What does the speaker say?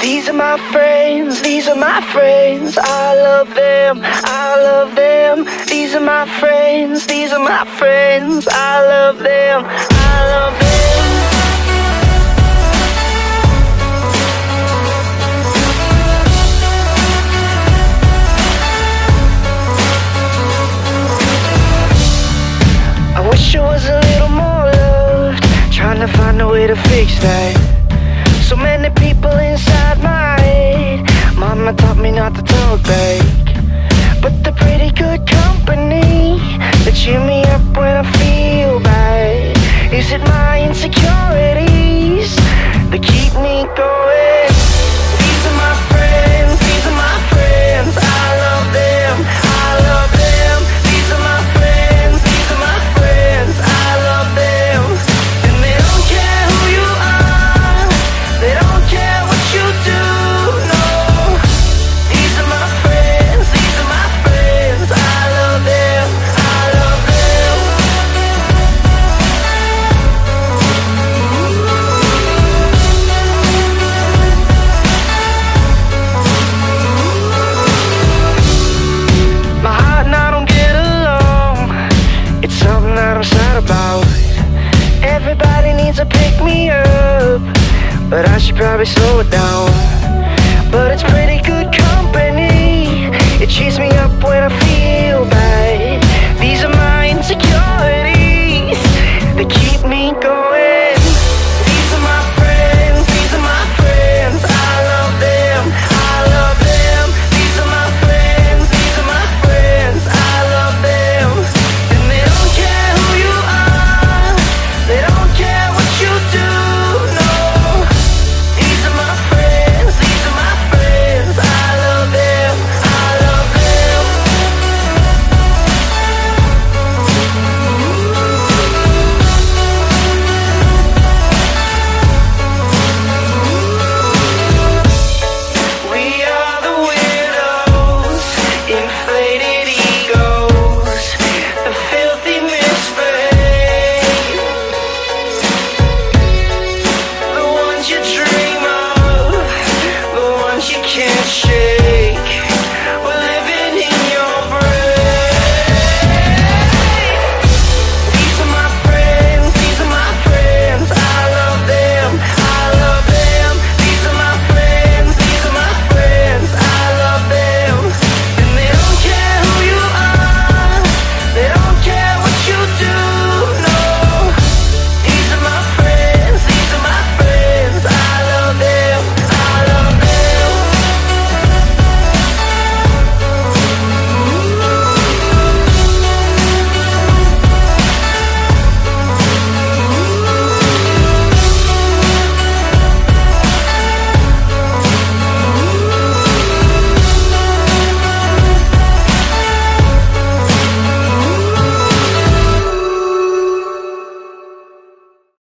These are my friends, these are my friends. I love them, I love them. These are my friends, these are my friends. I love them, I love them. I wish I was a little more loved, trying to find a way to fix that. So many people inside my head. Mama taught me not to talk back, but they're pretty good company. They cheer me up when I feel bad. Is it my insecurities that keep me going? These are my friends, these are my friends. I love them, I love them. These are my friends, these are my friends. I love them. And they don't care who you are, they don't care what you do, no. These are my friends, these are my friends. I love them, I love them. My heart and I don't get along, it's something that I'm sad about. Everybody needs to pick me up, but I should probably slow it down. But it's pretty good company, it cheers me up when I feel bad. These are my insecurities that keep me going.